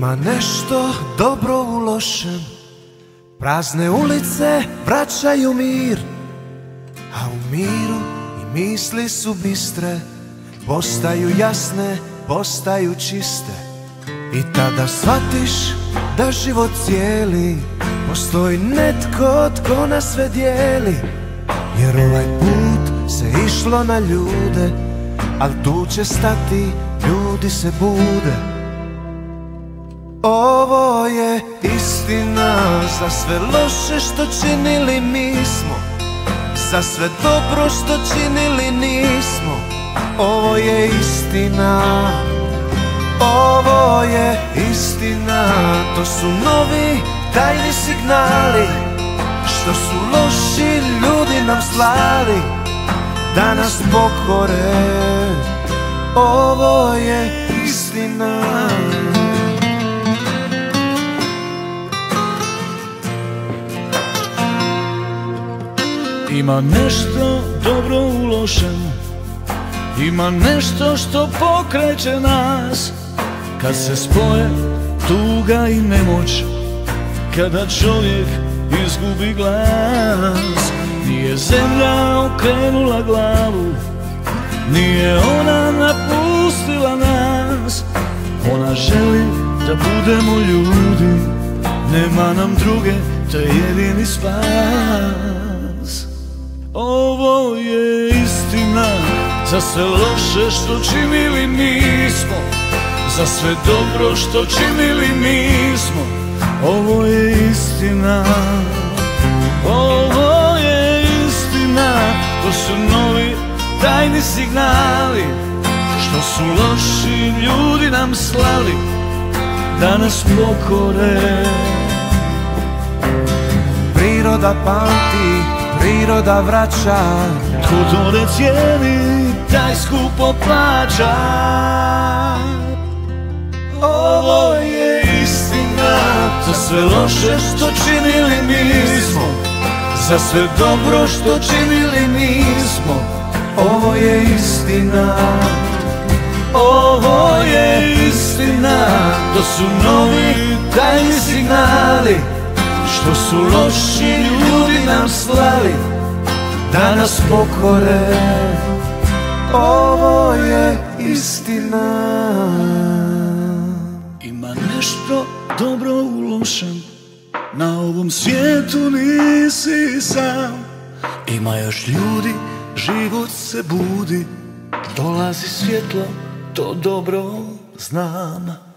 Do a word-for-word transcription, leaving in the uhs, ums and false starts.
Ima nešto dobro u lošem, prazne ulice vraćaju mir, a u miru i misli su bistre, postaju jasne, postaju čiste. I tada shvatiš da život cijeli postoji netko tko nas sve dijeli. Jer ovaj put se išlo na ljude, al tu će stati, ljudi se bude. Ovo je istina, za sve loše što činili mi smo, za sve dobro što činili nismo. Ovo je istina, ovo je istina, to su novi tajni signali što su loši ljudi nam slali da nas pokore. Ovo je istina. Ima nešto dobro u lošem, ima nešto što pokreće nas, kad se spoje tuga i nemoć, kada čovjek izgubi glas. Nije zemlja okrenula glavu, nije ona napustila nas, ona želi da budemo ljudi, nema nam druge, to je jedini spas. Ovo je istina, za sve loše što činili nismo, za sve dobro što činili nismo. Ovo je istina, ovo je istina, to su novi tajni signali što su loši ljudi nam slali da nas pokore. Priroda pamti, priroda vraća, tko to ne cijeni, taj skupo plaća. Ovo je istina, za sve loše što činili nismo, za sve dobro što činili nismo. Ovo je istina, ovo je istina, to su novi tajni signali što su loši ljudi nam slali da nas pokore. Ovo je istina. Ima nešto dobro u lošem, na ovom svijetu nisi sam. Ima još ljudi, život se budi, dolazi svjetlo, to dobro znam.